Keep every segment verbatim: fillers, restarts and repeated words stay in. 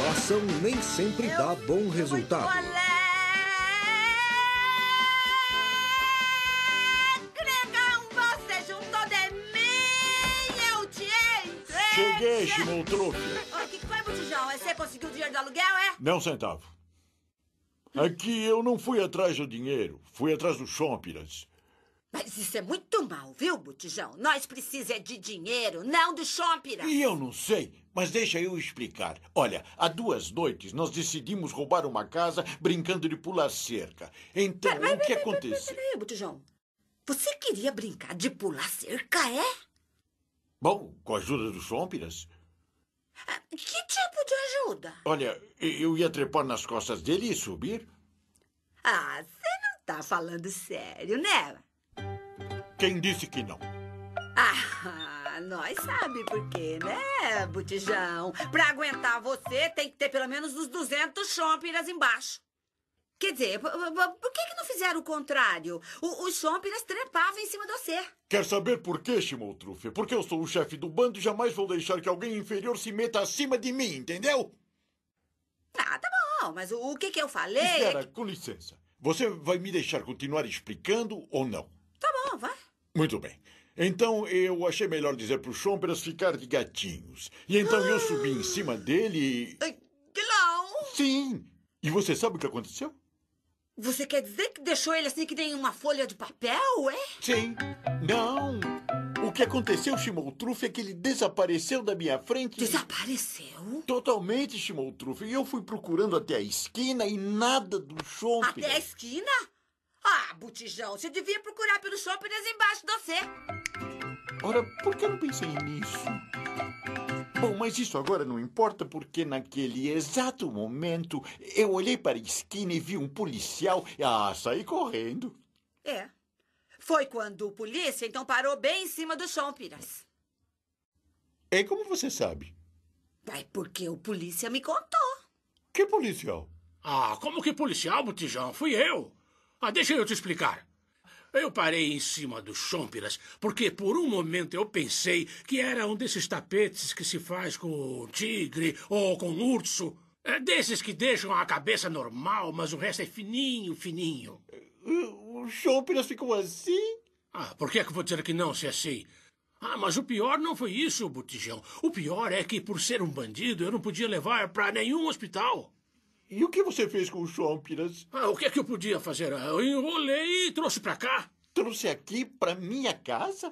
Manipulação nem sempre dá bom resultado. Você juntou de mim, eu te entrei. Cheguei, Chimoltrufia. O que foi, Botijão? Você conseguiu o dinheiro do aluguel, é? Não centavo. Aqui eu não fui atrás do dinheiro, fui atrás dos chompiras. Mas isso é muito mal, viu, Botijão? Nós precisamos é de dinheiro, não do chompira. E eu não sei, mas deixa eu explicar. Olha, há duas noites nós decidimos roubar uma casa brincando de pular cerca. Então, Pera, o que pera, aconteceu? Peraí, Botijão. Você queria brincar de pular cerca, é? Bom, com a ajuda dos chompiras. Que tipo de ajuda? Olha, eu ia trepar nas costas dele e subir. Ah, você não tá falando sério, né? Quem disse que não? Ah, nós sabe por quê, né, Botijão? Pra aguentar você, tem que ter pelo menos uns duzentos chompiras embaixo. Quer dizer, por, por que que não fizeram o contrário? O, os chompiras trepavam em cima de você. Quer saber por quê, Chimoltrufia? Porque eu sou o chefe do bando e jamais vou deixar que alguém inferior se meta acima de mim, entendeu? Ah, tá bom, mas o, o que que eu falei... Espera, é que... com licença. Você vai me deixar continuar explicando ou não? Tá bom, vai. Muito bem. Então eu achei melhor dizer para os chompiras ficar de gatinhos. E então eu subi em cima dele e... Não! Sim! E você sabe o que aconteceu? Você quer dizer que deixou ele assim que nem uma folha de papel, é? Sim. Não. O que aconteceu, Chimoltrufia, é que ele desapareceu da minha frente. Desapareceu? Totalmente, Chimoltrufia. E eu fui procurando até a esquina e nada do chompiras. Até a esquina? Ah, Botijão, você devia procurar pelos chompiras embaixo de você. Ora, por que eu não pensei nisso? Bom, mas isso agora não importa, porque naquele exato momento eu olhei para a esquina e vi um policial. Ah, saí correndo. É. Foi quando o polícia, então, parou bem em cima dos chompiras. É como você sabe? É porque o polícia me contou. Que policial? Ah, como que policial, Botijão? Fui eu. Ah, deixa eu te explicar. Eu parei em cima dos chompiras porque por um momento eu pensei que era um desses tapetes que se faz com tigre ou com urso. É desses que deixam a cabeça normal, mas o resto é fininho, fininho. O chompiras ficou assim? Ah, por que é que eu vou dizer que não, se é assim? Ah, mas o pior não foi isso, Botijão. O pior é que, por ser um bandido, eu não podia levar para nenhum hospital. E o que você fez com os chompiras? Ah, o que é que eu podia fazer? Eu enrolei e trouxe para cá. Trouxe aqui para minha casa?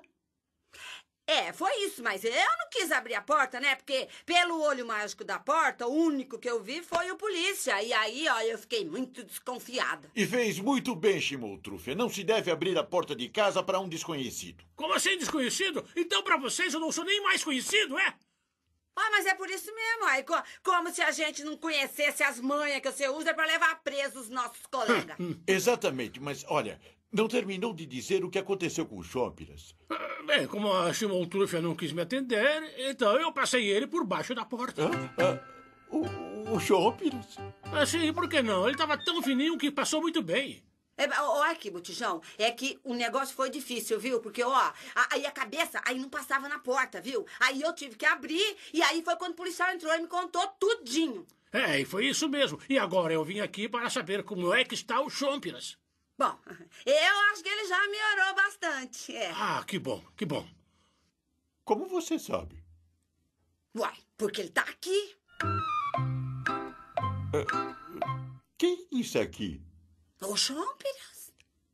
É, foi isso, mas eu não quis abrir a porta, né? Porque pelo olho mágico da porta, o único que eu vi foi o polícia. E aí, ó, eu fiquei muito desconfiada. E fez muito bem, Chimoltrufia. Não se deve abrir a porta de casa para um desconhecido. Como assim desconhecido? Então para vocês eu não sou nem mais conhecido, é? Ah, mas é por isso mesmo. Aí, co como se a gente não conhecesse as manhas que você usa para levar presos os nossos colegas. Exatamente, mas olha, não terminou de dizer o que aconteceu com os chompiras. Ah, bem, como a Chimoltrufia não quis me atender, então eu passei ele por baixo da porta. Ah, ah, o, o chompiras? Ah, sim, por que não? Ele estava tão fininho que passou muito bem. É, ó, aqui, Botijão, é que o negócio foi difícil, viu? Porque, ó, a- aí a cabeça, aí não passava na porta, viu? Aí eu tive que abrir, e aí foi quando o policial entrou e me contou tudinho. É, e foi isso mesmo. E agora eu vim aqui para saber como é que está o chompiras. Bom, eu acho que ele já melhorou bastante, é. Ah, que bom, que bom. Como você sabe? Uai, porque ele tá aqui. Quem é isso aqui? O chompiras.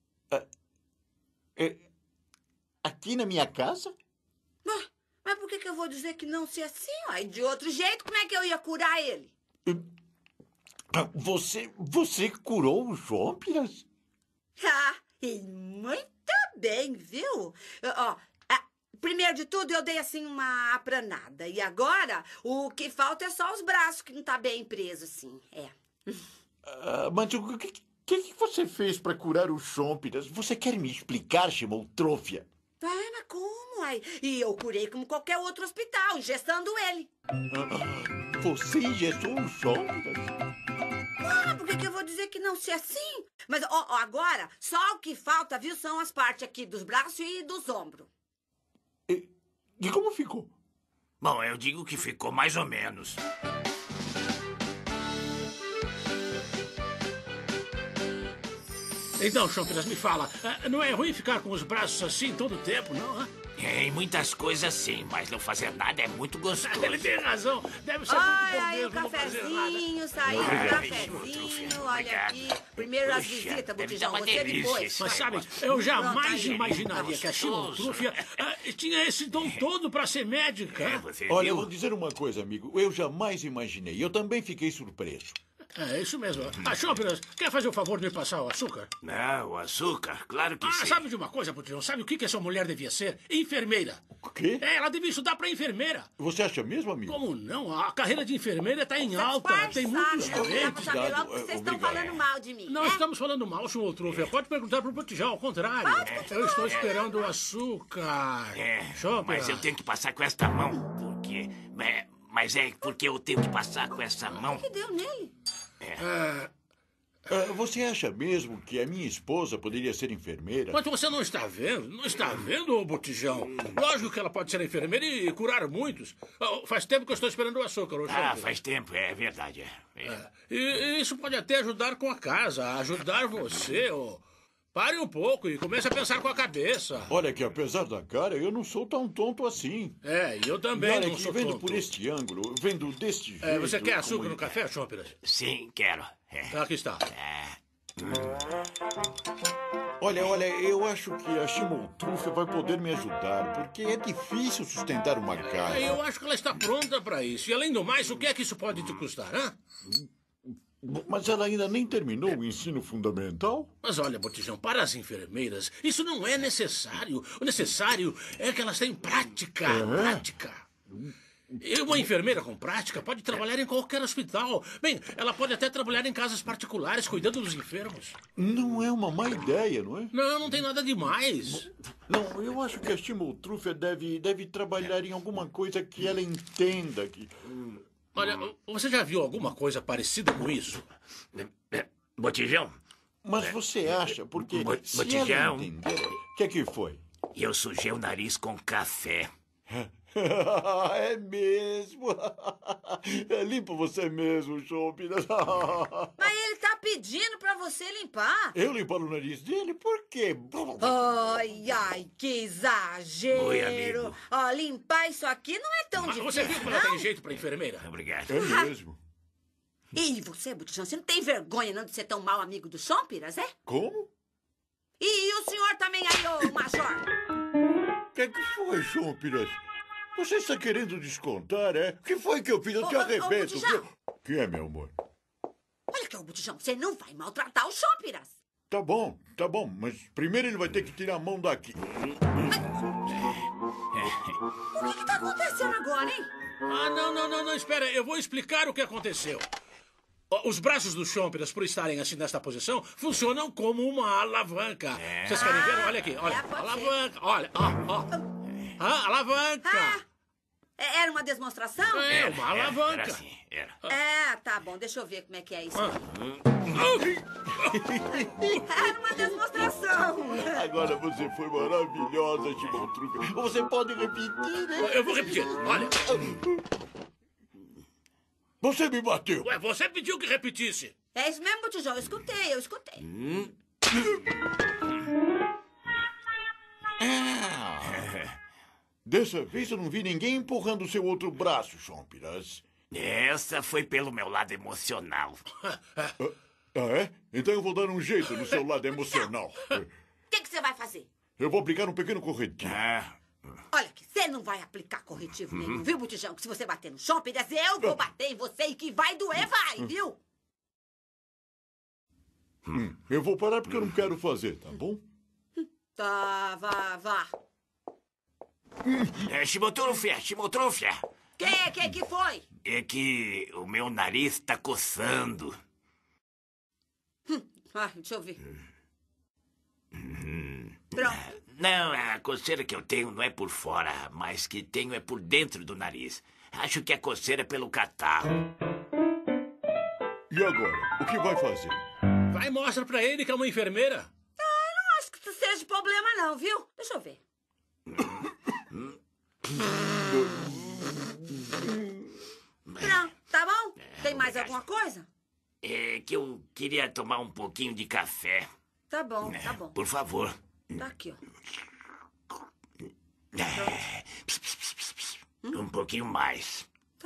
É, aqui na minha casa? Ué, mas por que que eu vou dizer que não se é assim? Uai, de outro jeito, como é que eu ia curar ele? Ah, Você, você curou os chompiras? Ah, e muito bem, viu? Ó, ah, primeiro de tudo, eu dei assim uma apranada. E agora, o que falta é só os braços, que não tá bem preso, assim. É. Ah, mas o que, que, que você fez para curar os chompiras? Você quer me explicar, Chimoltrufia? Ah, mas como, ai? E eu curei como qualquer outro hospital, ingestando ele. Ah, você engessou os chompiras? Ah, por que que eu vou dizer que não se é assim? Mas, ó, ó, agora, só o que falta, viu, são as partes aqui dos braços e dos ombros. E, e como ficou? Bom, eu digo que ficou mais ou menos. Então, Chompiras, me fala, ah, não é ruim ficar com os braços assim todo o tempo, não? Hã? É, em muitas coisas sim, mas não fazer nada é muito gostoso. Ele tem razão. Deve ser muito Olha bom aí o mesmo não fazer nada. cafezinho, saiu o Obrigado. cafezinho, olha Obrigado. aqui. Primeiro as Puxa, visitas, deve Botijão, dar uma você delícia depois. esse Mas sabe, negócio. eu jamais Pronto, aí. imaginaria que a Gostoso. Chimotrúfia ah, tinha esse dom todo para ser médica. É, você Olha, eu viu? vou dizer uma coisa, amigo. Eu jamais imaginei. Eu também fiquei surpreso. É, isso mesmo. Ah, Chompiras, quer fazer o favor de me passar o açúcar? Não, o açúcar, claro que Ah, sim. sabe de uma coisa, Botijão? Sabe o que que essa mulher devia ser? Enfermeira. O quê? É, ela devia estudar para enfermeira. Você acha mesmo, amigo? Como não? A carreira de enfermeira está em alta. Tem muitos Disfarçado, eu doentes. vou saber logo que Obrigado, vocês estão obrigado. falando mal de mim. Não né? estamos falando mal, senhor Trúfia. Pode perguntar pro Botijão, ao contrário. Eu estou esperando o açúcar. É, Chompiras. mas eu tenho que passar com esta mão, porque... é, mas é porque eu tenho que passar com essa mão. O que deu nele? Ah, você acha mesmo que a minha esposa poderia ser enfermeira? Mas você não está vendo? Não está vendo, ô Botijão? Lógico que ela pode ser enfermeira e curar muitos. Ah, faz tempo que eu estou esperando o açúcar, ô Ah, Chompiras. faz tempo, é verdade. É. É. E e isso pode até ajudar com a casa, ajudar você, ô. Pare um pouco e comece a pensar com a cabeça. Olha que apesar da cara, eu não sou tão tonto assim. É, e eu E também olha não que sou vendo tonto. por este ângulo, vendo deste jeito... É, você quer como açúcar ele- no café, Chompiras? Sim, quero. É. Aqui está. Olha, olha, eu acho que a Chimotrúfia vai poder me ajudar, porque é difícil sustentar uma É, casa. eu acho que ela está pronta para isso. E além do mais, o que é que isso pode te custar, hã? Mas ela ainda nem terminou o ensino fundamental? Mas olha, Botijão, para as enfermeiras, isso não é necessário. O necessário é que elas tenham prática. Prática. E uma enfermeira com prática pode trabalhar em qualquer hospital. Bem, ela pode até trabalhar em casas particulares, cuidando dos enfermos. Não é uma má ideia, não é? Não, não tem nada demais. Não, eu acho que a Chimotrúfia deve, deve trabalhar em alguma coisa que ela entenda. Que... Olha, você já viu alguma coisa parecida com isso? É, Botijão, Mas você acha, porque Bo- se ela botijão. entender... O que é que foi? eu sujei o nariz com café. É mesmo? Limpa você mesmo, Chompiras. Mas ele tá pedindo pra você limpar. Eu limpar o nariz dele? Por quê? Ai, ai, que exagero. Oi, amigo. Ó, limpar isso aqui não é tão Mas difícil, você viu como ela não. tem jeito para enfermeira? Obrigado. É mesmo? E você, Botijão, você não tem vergonha não de ser tão mau amigo do Chompiras, é? Como? E o senhor também aí, ô Major? O que é que foi, Chompiras? Você está querendo descontar, é? O que foi que eu fiz? Eu Ô, te ô, ô, arrebento. Botijão. viu? O que é, meu amor? Olha aqui, ô Botijão, você não vai maltratar o Chompiras. Tá bom, tá bom, mas primeiro ele vai ter que tirar a mão daqui. O que que tá acontecendo agora, hein? Ah, não, não, não, não, espera. Eu vou explicar o que aconteceu. Ó, os braços do Chompiras, por estarem assim nesta posição, funcionam como uma alavanca. Vocês querem ver? Olha aqui, olha. É, pode alavanca, olha, ó, ó. Ah, alavanca. Ah, é- era uma demonstração? É, uma Era, alavanca. era assim, era. É, tá bom, deixa eu ver como é que é isso. Ah. Era uma demonstração. Agora você foi maravilhosa, Chimotrúfia. Você pode repetir, né? Eu vou repetir. Olha, Você me bateu. ué, você pediu que repetisse. É isso mesmo, Botijão, eu escutei, eu escutei. Ah. Dessa vez eu não vi ninguém empurrando o seu outro braço, Chompiras. Essa foi pelo meu lado emocional. Ah, é? Então eu vou dar um jeito no seu lado emocional. O que que você vai fazer? Eu vou aplicar um pequeno corretivo. Ah, Olha aqui, você não vai aplicar corretivo nenhum, viu, Botijão? Que se você bater no Chompiras, eu vou bater em você e que vai doer, vai, viu? Hum, eu vou parar porque eu não quero fazer, tá bom? Tá, vá, vá. é, Chimotrúfia, Chimotrúfia. Que, que que foi? É que o meu nariz tá coçando. Ah, deixa eu ver. Pronto. Não, a coceira que eu tenho não é por fora, mas que tenho é por dentro do nariz. Acho que a coceira é pelo catarro. E agora? O que vai fazer? Vai e mostra pra ele que é uma enfermeira. Não acho que isso seja problema não, viu? Deixa eu ver. Pronto, tá bom? Tem mais alguma coisa? É que eu queria tomar um pouquinho de café. Tá bom, tá bom. Por favor. Tá aqui, ó. É, pss, pss, pss, pss, pss. Um pouquinho mais. Tá.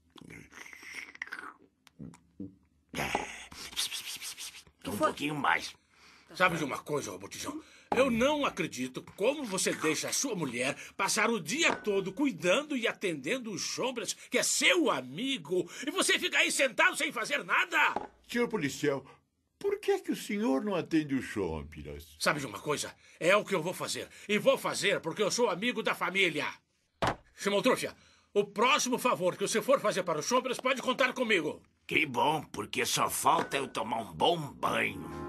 É, pss, pss, pss, pss, pss. Um foi? pouquinho mais. Sabe de uma coisa, ô Botijão? Eu não acredito como você deixa a sua mulher passar o dia todo cuidando e atendendo os Chombras, que é seu amigo, e você fica aí sentado sem fazer nada. Senhor policial, por que é que o senhor não atende os Chompiras? Sabe de uma coisa? É o que eu vou fazer. E vou fazer porque eu sou amigo da família. Simultrúfia, o próximo favor que você for fazer para os Chombras pode contar comigo. Que bom, porque só falta eu tomar um bom banho.